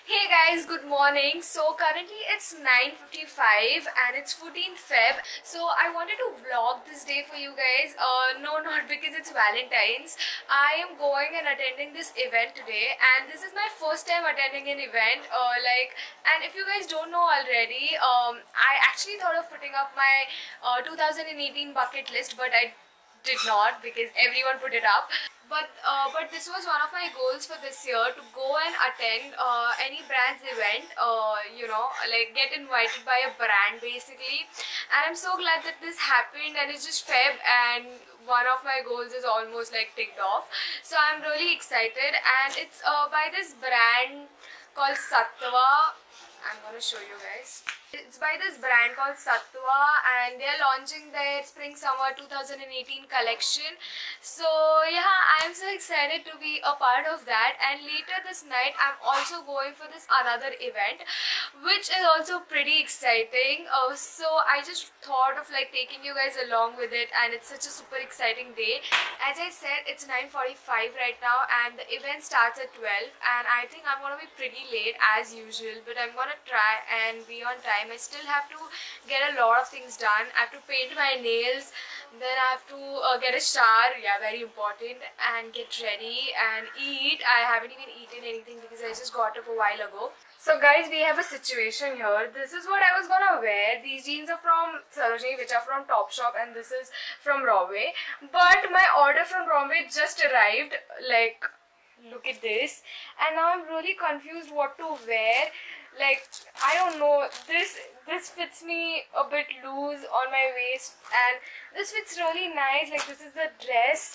Hey guys, good morning. So currently it's 9:55 and it's 14th Feb. So I wanted to vlog this day for you guys. No, not because it's Valentine's. I am going and attending this event today, and this is my first time attending an event. And if you guys don't know already, I actually thought of putting up my 2018 bucket list, but I did not because everyone put it up. But this was one of my goals for this year, to go and attend any brand's event, like get invited by a brand basically. And I'm so glad that this happened, and it's just Feb and one of my goals is almost like ticked off. So I'm really excited, and it's by this brand called Sattva. I'm gonna show you guys. It's by this brand called Sattva, and they're launching their Spring Summer 2018 collection. So yeah, I'm so excited to be a part of that. And later this night, I'm also going for this another event, which is also pretty exciting. So I just thought of like taking you guys along with it, and it's such a super exciting day. As I said, it's 9:45 right now, and the event starts at 12. And I think I'm gonna be pretty late as usual, but I'm gonna try and be on time. I still have to get a lot of things done. I have to paint my nails, then I have to get a shower, yeah, very important, and get ready and eat. I haven't even eaten anything because I just got up a while ago. So guys, we have a situation here. This is what I was gonna wear. These jeans are from Sarojini, which are from Topshop, and this is from Vday. But my order from Vday just arrived. Like, look at this, and now I'm really confused what to wear. Like, I don't know, this fits me a bit loose on my waist, and this fits really nice. Like, this is the dress.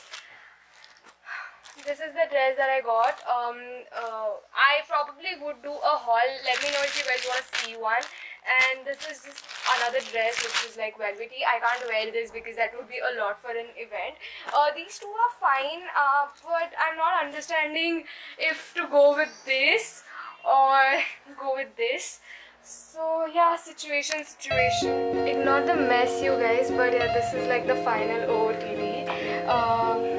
This is the dress that I got. I probably would do a haul. Let me know if you guys want to see one. And this is just another dress which is like velvety. I can't wear this because that would be a lot for an event. These two are fine, but I'm not understanding if to go with this or go with this. So yeah, situation. Ignore the mess, you guys, but yeah, this is like the final OOTD.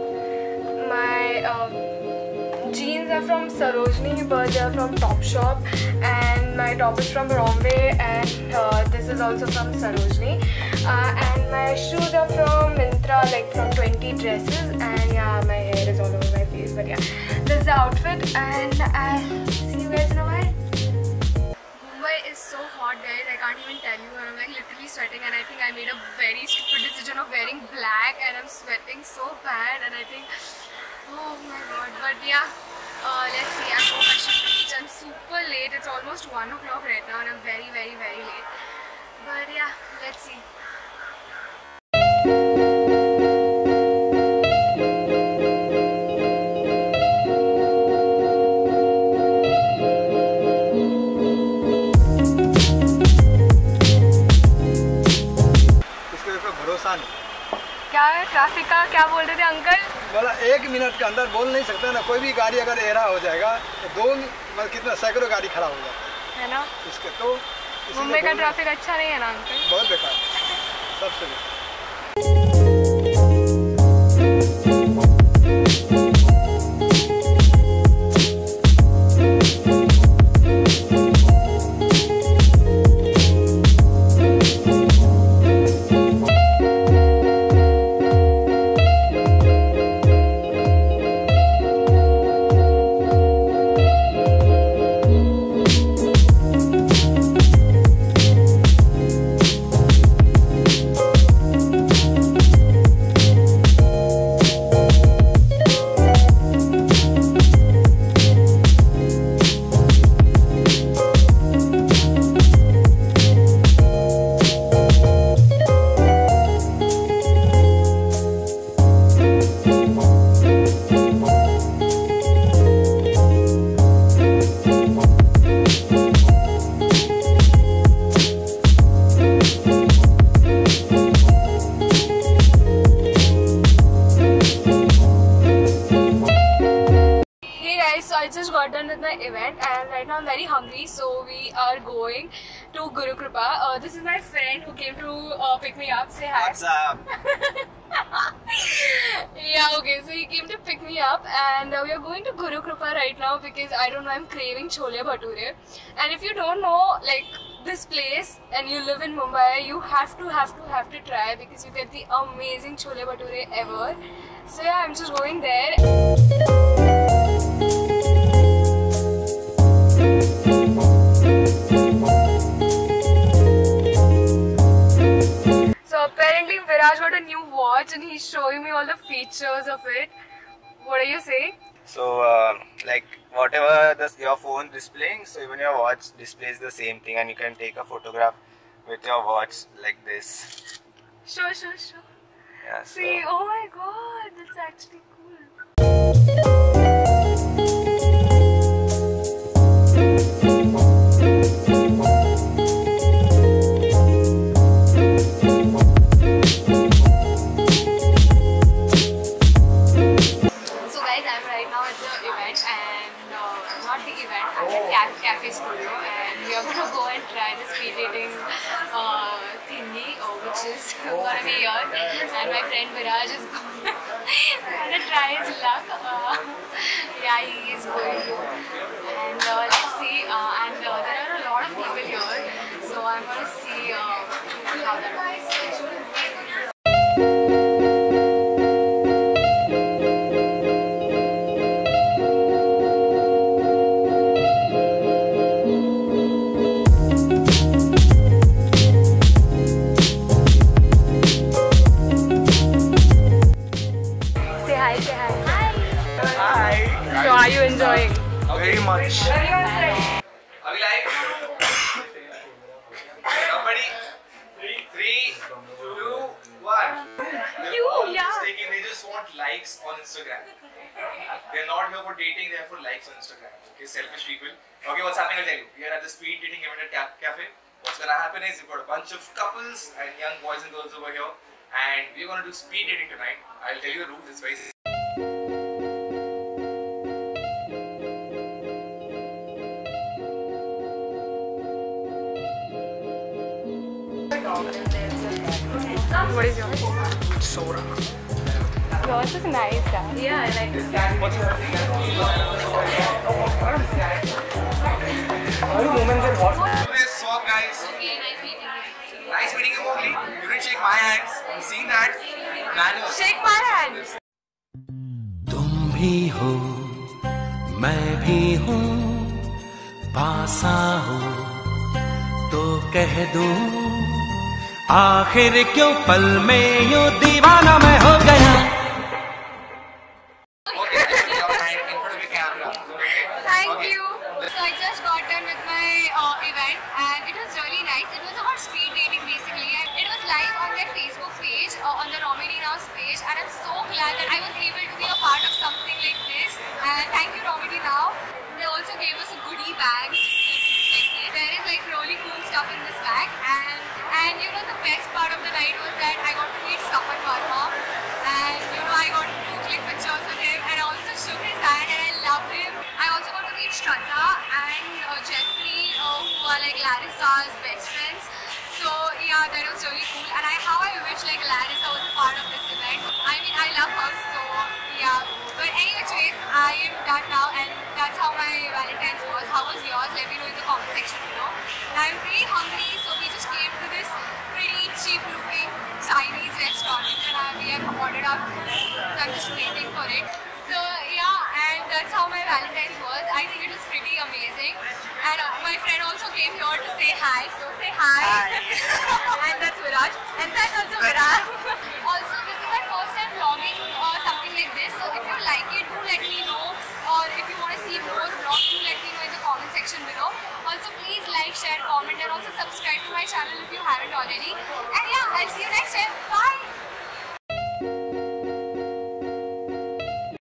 My jeans are from Sarojini, but they are from Topshop, and my top is from Vday, and this is also from Sarojini, and my shoes are from Myntra, like from 20 dresses, and yeah, my hair is all over my face, but yeah, this is the outfit, and I'll see you guys in a while. Mumbai is so hot, guys, I can't even tell you. I'm like literally sweating, and I think I made a very stupid decision of wearing black, and I'm sweating so bad, and I think, oh my god. But yeah, let's see. I hope I should reach. I'm super late. It's almost 1 o'clock right now, and I'm very late. But yeah, let's see. क्या है traffic का? क्या बोल रहे थे uncle? बोला 1 minute के अंदर बोल नहीं सकते ना, कोई भी गाड़ी अगर एरा हो जाएगा तो 2 मतलब कितना सैकड़ों गाड़ी खड़ा हो जाता है ना इसके। तो मुंबई का ट्रैफिक अच्छा नहीं है ना अंकल? बहुत बेकार, सबसे बेकार। I just got done with my event, and right now I'm very hungry, so we are going to Guru Kripa. This is my friend who came to pick me up. Say hi. What's up? Yeah, okay, so he came to pick me up and we are going to Guru Kripa right now because I don't know, I'm craving chole bhature. And if you don't know like this place and you live in Mumbai, you have to try because you get the amazing chole bhature ever. So yeah, I'm just going there. So apparently Viraj got a new watch and he's showing me all the features of it. What are you saying? So like whatever your phone displaying, so even your watch displays the same thing, and you can take a photograph with your watch like this. Sure. Yeah, so See, oh my god, that's actually cool. Cafe studio, and we are gonna go and try the speed dating thingy, which is gonna be here. And my friend Viraj is gonna try his luck. Yeah, he is going to. And let's see. And there are a lot of people here, so I'm gonna see how that goes. So are you enjoying? very much. Are we live? Somebody? 3, 2, 1. They just want likes on Instagram. They're not here for dating, they're here for likes on Instagram. Okay, selfish people. Okay, what's happening? I'll tell you. We are at the speed dating event at cafe. What's gonna happen is you've got a bunch of couples and young boys and girls over here, and we're gonna do speed dating tonight. I'll tell you the rules. It's very What is yours? soda. Yours is nice, yeah, I like this. What's Hi, swap, guys. okay, nice meeting you. Nice meeting you, Mowgli. You didn't shake my hands. I've seen that. Manners. Shake my hand. तुम भी हो, मैं भी हूँ, पास आओ तो कह दूँ, आखिर क्यों पल में यूं दीवाना मैं हो गया. Okay, your hand in front of the camera. Thank Okay. you. So I just got done with my event and it was really nice. It was about speed dating basically, and it was live on their Facebook page, on the Romini Now's page, and I'm so glad that I was able to be a part of something like this. And thank you, Romini Now. They also gave us a goodie bag. There is like really cool stuff in this bag, and you know the best part of the night was that I got to meet SAPAN VERMA, and you know I got to click pictures with him, and I also shook his hand and I loved him. I also got to meet Shraddha and Jeffrey, who are like Larissa's best friends. So yeah, that was really cool, and how I wish like Larissa was a part of this event. I mean, I love her, so yeah. But anyways, I am done now, and that's how my Valentine's was. How was yours? Let me know in the comment section below. And I'm pretty hungry, so we just came to this pretty cheap looking Chinese restaurant, and we have ordered our food, so I'm just waiting for it. So yeah, and that's how my Valentine's was. I think it was pretty amazing. And my friend also came here to say hi, so say hi. And that's Viraj. And that's also Viraj. Also, this is my first time vlogging something like this. So if you like it, do let me know. Or if you want to see more vlogs, do let me know in the comment section below. Also, please like, share, comment, and also subscribe to my channel if you haven't already. And yeah, I'll see you next time. Bye!